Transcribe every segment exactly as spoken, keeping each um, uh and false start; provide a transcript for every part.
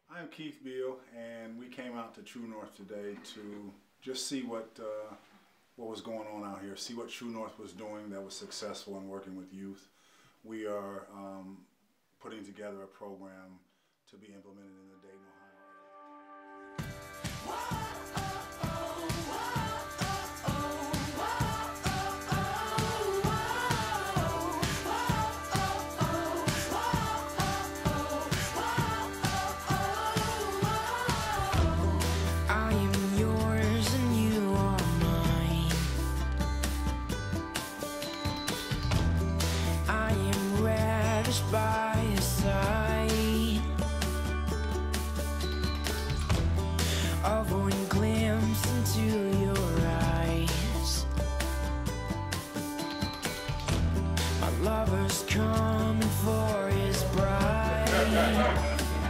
I'm Keith Beal, and we came out to True North today to just see what uh, what was going on out here, see what True North was doing that was successful in working with youth. We are um, putting together a program to be implemented in the Dayton, Ohio area. By your side of one glimpse into your eyes, my lover's coming for his bride.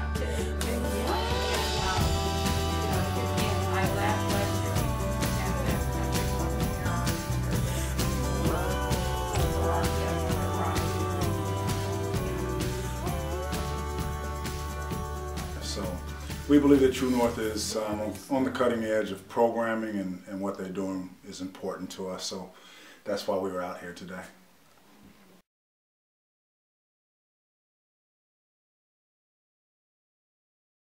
So we believe that True North is um, on the cutting edge of programming, and, and what they're doing is important to us. So that's why we were out here today.